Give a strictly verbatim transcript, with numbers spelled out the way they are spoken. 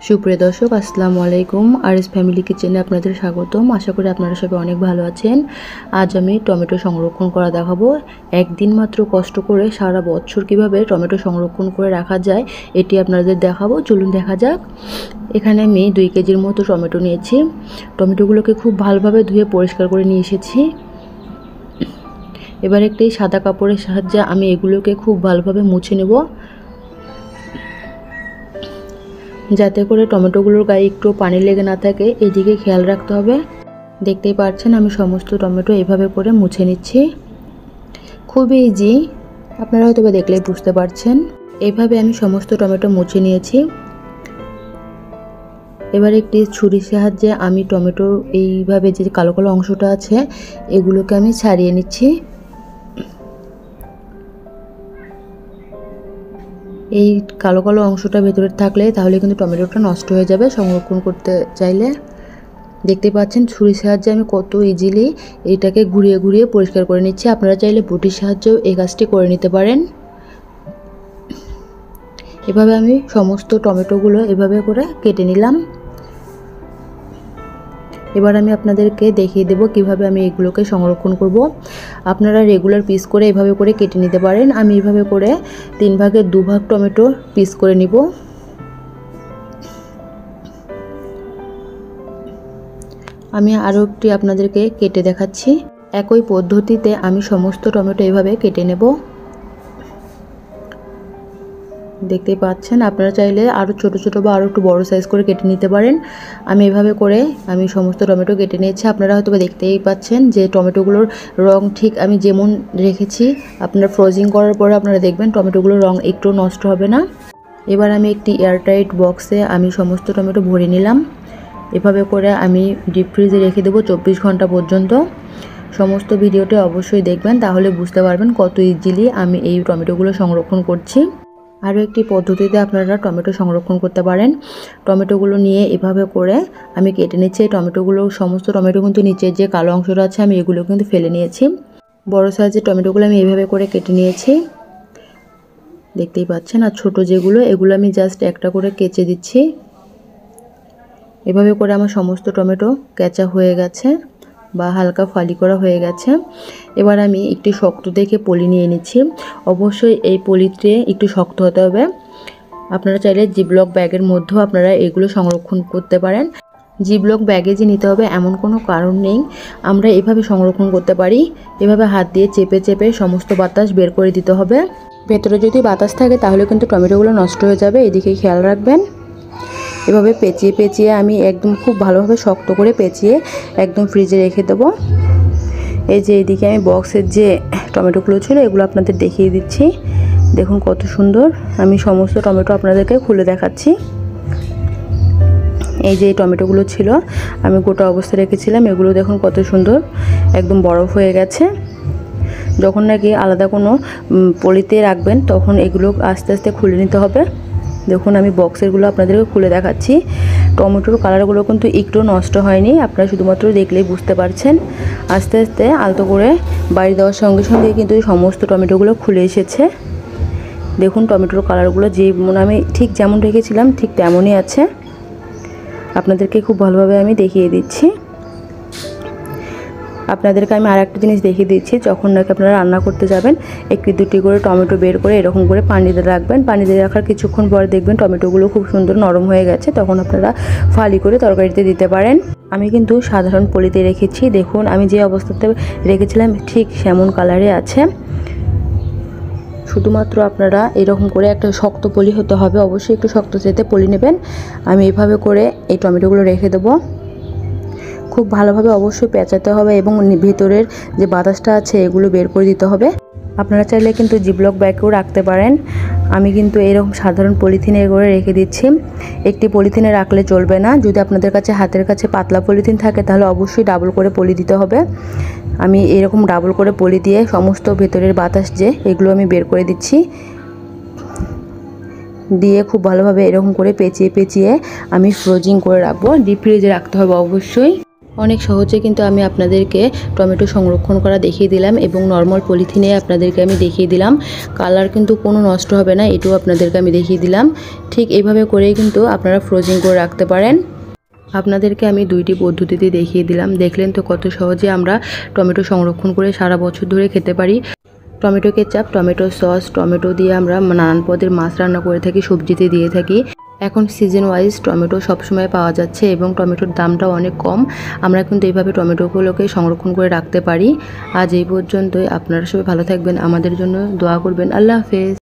সুপ্রিয় দর্শক, আসসালামু আলাইকুম। আরএস ফ্যামিলি কিচেনে আপনাদের স্বাগতম। আশা করি আপনারা সবাই অনেক ভালো আছেন। আজ আমি টমেটো সংরক্ষণ করা দেখাবো। একদিন মাত্র কষ্ট করে সারা বছর কিভাবে টমেটো সংরক্ষণ করে রাখা যায় এটি আপনাদের দেখাবো। চলুন দেখা যাক। এখানে আমি দুই কেজির মতো টমেটো নিয়েছি। টমেটোগুলোকে খুব ভালোভাবে ধুয়ে পরিষ্কার করে নিয়ে এসেছি। এবার একটি সাদা কাপড়ের সাহায্যে আমি এগুলোকে খুব ভালোভাবে মুছে নেব, যাতে করে টমেটোগুলোর গায়ে একটু পানি লেগে না থাকে। এদিকে খেয়াল রাখতে হবে। দেখতেই পাচ্ছেন আমি সমস্ত টমেটো এভাবে করে মুছে নিচ্ছি। খুবই ইজি, আপনারা হয়তো বা দেখলেই বুঝতে পারছেন। এইভাবে আমি সমস্ত টমেটো মুছে নিয়েছি। এবার একটি ছুরির সাহায্যে আমি টমেটোর এইভাবে যে কালো কালো অংশটা আছে এগুলোকে আমি ছাড়িয়ে নিচ্ছি। এই কালো কালো অংশটা ভেতরে থাকলে তাহলে কিন্তু টমেটোটা নষ্ট হয়ে যাবে সংরক্ষণ করতে চাইলে। দেখতে পাচ্ছেন ছুরির সাহায্যে আমি কত ইজিলি এটাকে ঘুরিয়ে ঘুরিয়ে পরিষ্কার করে নিচ্ছি। আপনারা চাইলে বটির সাহায্যেও এই কাজটি করে নিতে পারেন। এভাবে আমি সমস্ত টমেটোগুলো এভাবে করে কেটে নিলাম। এবার আমি আপনাদেরকে দেখিয়ে দেব কিভাবে আমি এগুলোকে সংরক্ষণ করব। আপনারা রেগুলার পিস করে এভাবে করে কেটে নিতে পারেন। আমি এভাবে করে তিন ভাগের দু ভাগ টমেটো পিস করে নিব। আমি আরও একটি আপনাদেরকে কেটে দেখাচ্ছি। একই পদ্ধতিতে আমি সমস্ত টমেটো এভাবে কেটে নেব। দেখতেই পাচ্ছেন, আপনারা চাইলে আরও ছোট ছোট বা আরও একটু বড় সাইজ করে কেটে নিতে পারেন। আমি এভাবে করে আমি সমস্ত টমেটো কেটে নিয়েছি। আপনারা হয়তো দেখতেই পাচ্ছেন যে টমেটোগুলোর রং ঠিক আমি যেমন রেখেছি, আপনারা ফ্রোজিং করার পরে আপনারা দেখবেন টমেটোগুলোর রং একটু নষ্ট হবে না। এবার আমি একটি এয়ারটাইট বক্সে আমি সমস্ত টমেটো ভরে নিলাম। এভাবে করে আমি ডিপ ফ্রিজে রেখে দেবো চব্বিশ ঘন্টা পর্যন্ত। সমস্ত ভিডিওটা অবশ্যই দেখবেন, তাহলে বুঝতে পারবেন কত ইজিলি আমি এই টমেটোগুলো সংরক্ষণ করছি। আরও একটি পদ্ধতিতে আপনারা টমেটো সংরক্ষণ করতে পারেন। টমেটোগুলো নিয়ে এভাবে করে আমি কেটে নিচ্ছি। এই টমেটোগুলো সমস্ত টমেটো কিন্তু নিচের যে কালো অংশটা আছে আমি এগুলো কিন্তু ফেলে নিয়েছি। বড় সাইজের টমেটোগুলো আমি এভাবে করে কেটে নিয়েছি, দেখতেই পাচ্ছেন। আর ছোট যেগুলো এগুলো আমি জাস্ট একটা করে কেচে দিচ্ছি। এভাবে করে আমার সমস্ত টমেটো কেচা হয়ে গেছে বা হালকা ফালি করা হয়ে গেছে। এবার আমি একটু শক্ত দেখে পলি নিয়ে নিচ্ছি। অবশ্যই এই পলিতে একটু শক্ত হতে হবে। আপনারা চাইলে জিপলক ব্যাগের মধ্যেও আপনারা এগুলো সংরক্ষণ করতে পারেন। জিপলক ব্যাগে যে নিতে হবে এমন কোনো কারণ নেই, আমরা এভাবে সংরক্ষণ করতে পারি। এভাবে হাত দিয়ে চেপে চেপে সমস্ত বাতাস বের করে দিতে হবে। ভেতরে যদি বাতাস থাকে তাহলে কিন্তু টমেটোগুলো নষ্ট হয়ে যাবে, এদিকে খেয়াল রাখবেন। এভাবে পেঁচিয়ে পেঁচিয়ে আমি একদম খুব ভালোভাবে শক্ত করে পেঁচিয়ে একদম ফ্রিজে রেখে দেবো। এই যে এইদিকে আমি বক্সের যে টমেটোগুলো ছিল এগুলো আপনাদের দেখিয়ে দিচ্ছি। দেখুন কত সুন্দর। আমি সমস্ত টমেটো আপনাদেরকে খুলে দেখাচ্ছি। এই যে এই টমেটোগুলো ছিল আমি গোটা অবস্থায় রেখেছিলাম, এগুলো দেখুন কত সুন্দর একদম বরফ হয়ে গেছে। যখন নাকি আলাদা কোনো পলিতে রাখবেন তখন এগুলো আস্তে আস্তে খুলে নিতে হবে। দেখুন আমি বক্সেরগুলো আপনাদেরকে খুলে দেখাচ্ছি। টমেটোর কালারগুলো কিন্তু একটু নষ্ট হয়নি, আপনারা শুধুমাত্র দেখলেই বুঝতে পারছেন। আস্তে আস্তে আলতো করে বাড়ি দেওয়ার সঙ্গে সঙ্গে কিন্তু সমস্ত টমেটোগুলো খুলে এসেছে। দেখুন টমেটোর কালারগুলো যে আমি ঠিক যেমন রেখেছিলাম ঠিক তেমনই আছে। আপনাদেরকে খুব ভালোভাবে আমি দেখিয়ে দিচ্ছি। আপনাদেরকে আমি আর একটা জিনিস দেখিয়ে দিচ্ছি। যখন নাকি আপনারা রান্না করতে যাবেন একটি দুটি করে টমেটো বের করে এরকম করে পানিতে রাখবেন। পানিতে রাখার কিছুক্ষণ পর দেখবেন টমেটোগুলো খুব সুন্দর নরম হয়ে গেছে, তখন আপনারা ফালি করে তরকারিতে দিতে পারেন। আমি কিন্তু সাধারণ পলিতে রেখেছি। দেখুন আমি যে অবস্থাতে রেখেছিলাম ঠিক সেমন কালারে আছে। শুধুমাত্র আপনারা এরকম করে একটা শক্ত পলি হতে হবে, অবশ্যই একটু শক্ত চেতে পলি নেবেন। আমি এভাবে করে এই টমেটোগুলো রেখে দেবো। খুব ভালোভাবে অবশ্যই পেঁচাতে হবে এবং ভিতরের যে বাতাসটা আছে এগুলো বের করে দিতে হবে। আপনারা চাইলে কিন্তু জিপলক ব্যাগেও রাখতে পারেন। আমি কিন্তু এরকম সাধারণ পলিথিনে করে রেখে দিচ্ছি। একটি পলিথিনে রাখলে চলবে না, যদি আপনাদের কাছে হাতের কাছে পাতলা পলিথিন থাকে তাহলে অবশ্যই ডাবল করে পলি দিতে হবে। আমি এরকম ডাবল করে পলি দিয়ে সমস্ত ভেতরের বাতাস যে এগুলো আমি বের করে দিচ্ছি। দিয়ে খুব ভালোভাবে এরকম করে পেঁচিয়ে পেঁচিয়ে আমি ফ্রোজিং করে রাখবো। ডিপ ফ্রিজে রাখতে হবে অবশ্যই। অনেক সহজে কিন্তু আমি আপনাদেরকে টমেটো সংরক্ষণ করা দেখিয়ে দিলাম এবং নর্মাল পলিথিনে আপনাদেরকে আমি দেখিয়ে দিলাম। কালার কিন্তু কোনো নষ্ট হবে না, এটাও আপনাদেরকে আমি দেখিয়ে দিলাম। ঠিক এইভাবে করেই কিন্তু আপনারা ফ্রোজিং করে রাখতে পারেন। আপনাদেরকে আমি দুইটি পদ্ধতিতে দেখিয়ে দিলাম। দেখলেন তো কত সহজে আমরা টমেটো সংরক্ষণ করে সারা বছর ধরে খেতে পারি। Tomato ketchup, tomato sauce, tomato দিয়ে আমরা নানান পদের মাছ রান্না করে থাকি, সবজিতে দিয়ে থাকি। এখন সিজন ওয়াইজ টমেটো সবসময় পাওয়া যাচ্ছে এবং টমেটোর দামটাও অনেক কম। আমরা কিন্তু এইভাবে টমেটোগুলোকে সংরক্ষণ করে রাখতে পারি। আজ এই পর্যন্তই। আপনারা সবাই ভালো থাকবেন, আমাদের জন্য দোয়া করবেন। আল্লাহ হাফেজ।